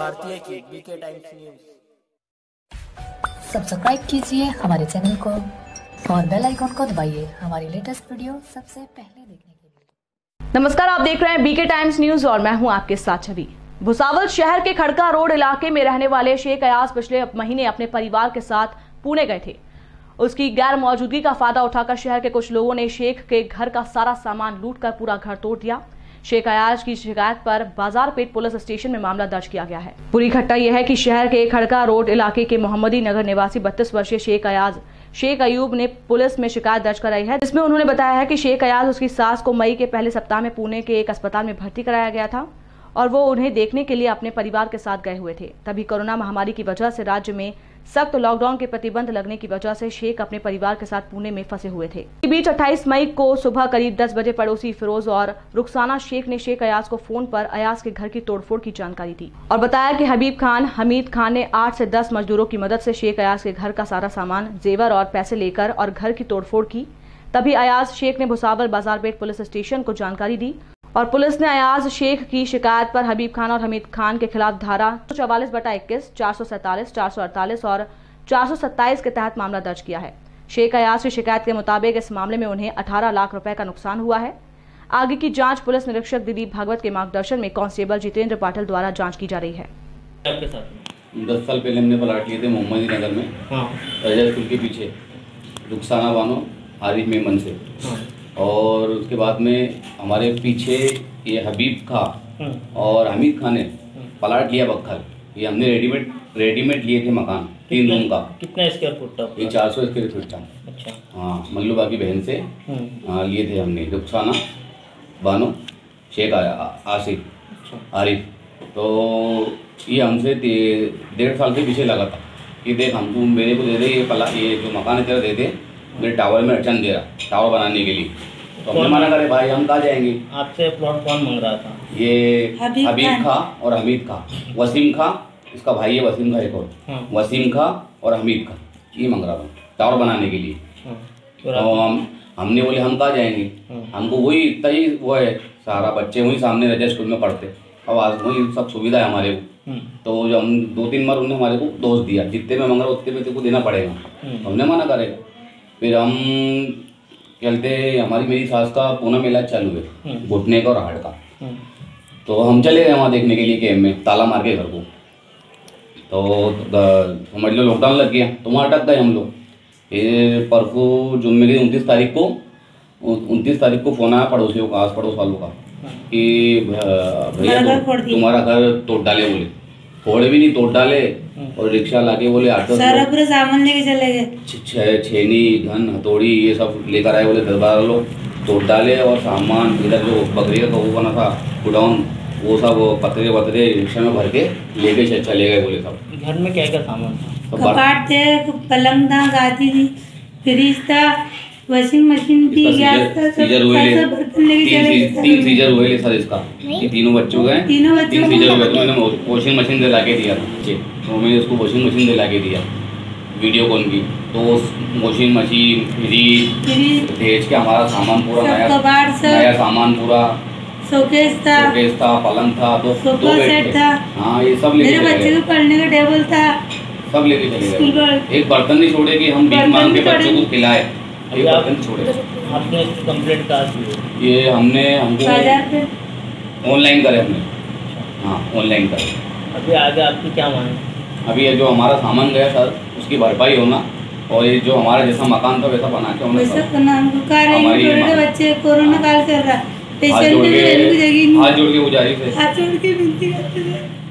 भारतीय की BK times news. Subscribe कीजिए हमारे चैनल को और बेल आइकन को दबाइए हमारी लेटेस्ट वीडियो सबसे पहले देखने के लिए। नमस्कार, आप देख रहे हैं बीके टाइम्स न्यूज और मैं हूं आपके साथ छवि। भुसावल शहर के खड़का रोड इलाके में रहने वाले शेख अयाज पिछले महीने अपने परिवार के साथ पुणे गए थे। उसकी गैर मौजूदगी का फायदा उठाकर शहर के कुछ लोगों ने शेख के घर का सारा सामान लूटकर पूरा घर तोड़ दिया। शेख अयाज की शिकायत पर बाजारपेट पुलिस स्टेशन में मामला दर्ज किया गया है। पूरी घटना यह है कि शहर के खड़का रोड इलाके के मोहम्मदी नगर निवासी 32 वर्षीय शेख अयाज शेख अयूब ने पुलिस में शिकायत दर्ज कराई है, जिसमें उन्होंने बताया है कि शेख अयाज उसकी सास को मई के पहले सप्ताह में पुणे के एक अस्पताल में भर्ती कराया गया था और वो उन्हें देखने के लिए अपने परिवार के साथ गए हुए थे। तभी कोरोना महामारी की वजह से राज्य में सख्त लॉकडाउन के प्रतिबंध लगने की वजह से शेख अपने परिवार के साथ पुणे में फंसे हुए थे। इस बीच 28 मई को सुबह करीब 10 बजे पड़ोसी फिरोज और रुखसाना शेख ने शेख अयाज को फोन पर अयाज के घर की तोड़फोड़ की जानकारी दी और बताया कि हबीब खान हमीद खान ने 8 से 10 मजदूरों की मदद से शेख अयाज के घर का सारा सामान, जेवर और पैसे लेकर और घर की तोड़फोड़ की। तभी अयाज शेख ने भुसावल बाजारपेट पुलिस स्टेशन को जानकारी दी और पुलिस ने अयाज शेख की शिकायत पर हबीब खान और हमीद खान के खिलाफ धारा 144/21, 447, 448 और 427 के तहत मामला दर्ज किया है। शेख अयाज की शिकायत के मुताबिक इस मामले में उन्हें 18 लाख रुपए का नुकसान हुआ है। आगे की जांच पुलिस निरीक्षक दिलीप भागवत के मार्गदर्शन में कांस्टेबल जितेंद्र पाटिल द्वारा जांच की जा रही है। आपके साथ 10 साल पहले हमने प्लाट लिए थे मोहम्मदी नगर में, रजा स्कूल के पीछे, रुखसाना बानो आरिफ मेमन से। और उसके बाद में हमारे पीछे ये हबीब खां और हमीद खान ने प्लाट लिया बक्खल। ये हमने रेडीमेड लिए थे मकान 3 रूम का। कितना स्क्वायर फुट था? ये 400 स्क्वायर फुट था। अच्छा। हाँ, मल्लूबा की बहन से लिए थे हमने, रुखसाना बानो शेख आसिफ आरिफ। तो ये हमसे 1.5 साल से पीछे लगा था कि देख हमको मेरे को दे दे ये जो मकान है तेरा दे दे, मेरे टावर में अड़चन दे रहा टावर बनाने के लिए। तो हमने मना करे भाई हम कहाँ जाएंगे। आपसे प्लॉट कौन मांग रहा था? ये हबीब खां और हमीद खां, वसीम खां इसका भाई है, वसीम खां एक और, वसीम खां और हमीद खां ये मांग रहा था टावर बनाने के लिए। तो हमने बोले हम कहाँ जाएंगे, हमको वही इतना ही वो है सारा, बच्चे वही सामने रजा स्कूल में पढ़ते, अब आज वही सब सुविधा है हमारे को। तो जब हम 2-3 बार उन्होंने हमारे को दोष दिया, जितने में मांग रहा उतने में तेरे को देना पड़ेगा। हमने मना करेगा। फिर हम चलते, हमारी मेरी सास का पूनम इलाज चालू है घुटने का और हार्ट का। तो हम चले गए वहाँ देखने के लिए कैम्प में, ताला मार के घर को। तो समझ लो लॉकडाउन लग गया, तो वहाँ अटक गए हम लोग। फिर परसों जुम्मे की 29 तारीख को फोन आया पड़ोसियों का, आस पड़ोस वालों का, कि भैया तुम्हारा घर तोड़ डाले। बोले थोड़े भी नहीं तोड़ डाले और रिक्शा लाके बोले 8-10 सारा पूरा सामान लेके चले गए, छेनी घन हथौड़ी ये सब लेकर आए। बोले 10-12 लोग तोड़ डाले और सामान इधर जो बकरी का वो बना था गोडाउन, वो सब पतरे रिक्शा में भर के लेके चले गए। बोले सब घर में क्या क्या सामान था? कपाट थे, पलंग था, गादी थी, फ्रिज था, वॉशिंग मशीन थी, गैस था, सीजर हुए 3 सीजर हुए सर इसका। ये तीनों बच्चों गए, 3 सीजर हुए। तो मैंने वॉशिंग मशीन दिला के दिया था, तो मैंने उसको वॉशिंग मशीन दिला के दिया वीडियो कॉन की। तो वॉशिंग मशीन, फ्रिज भेज के हमारा सामान पूरा नया सामान पूरा, शोकेस था, पलंग था, 2 बेड था। हाँ, ये सब लेके मेरे बच्चे को पढ़ने का टेबल था, सब लेके चले गए। एक बर्तन नहीं छोड़े कि हम भीख मांग के बच्चों को खिलाए, एक बर्तन छोड़े। आपने कंप्लेंट कहा? ये हमको ऑनलाइन करे हमने। हाँ, ऑनलाइन करे। अभी आगे आपकी क्या मांग? अभी ये जो हमारा सामान गया सर उसकी भरपाई होना, और ये जो हमारा जैसा मकान था वैसा बना के होना। बच्चे कोरोना काल चल रहा है, हाथ जोड़ के गुजारिश है। हाथ जोड़ के विनती करते थे।